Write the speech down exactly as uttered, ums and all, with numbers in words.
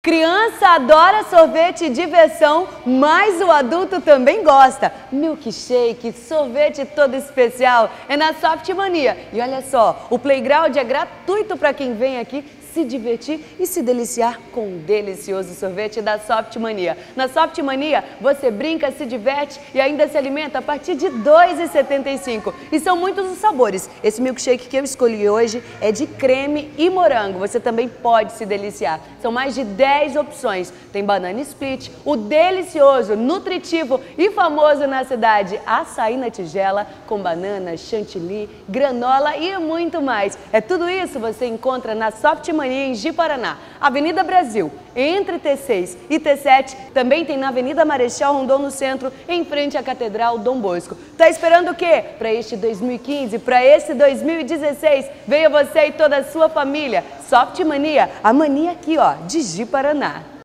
Criança adora sorvete e diversão, mas o adulto também gosta. Milkshake, sorvete todo especial, é na Soft Mania. E olha só, o playground é gratuito para quem vem aqui se divertir e se deliciar com um delicioso sorvete da Soft Mania. Na Soft Mania, você brinca, se diverte e ainda se alimenta a partir de dois reais e setenta e cinco centavos. E são muitos os sabores. Esse milkshake que eu escolhi hoje é de creme e morango. Você também pode se deliciar. São mais de dez opções. Tem banana split, o delicioso, nutritivo e famoso na cidade açaí na tigela, com banana, chantilly, granola e muito mais. É tudo isso você encontra na Soft Mania em Ji-Paraná, Avenida Brasil, entre T seis e T sete, também tem na Avenida Marechal Rondon no centro, em frente à Catedral Dom Bosco. Tá esperando o quê? Para este dois mil e quinze, para esse dois mil e dezesseis, venha você e toda a sua família. Soft Mania, a mania aqui ó, de Ji-Paraná.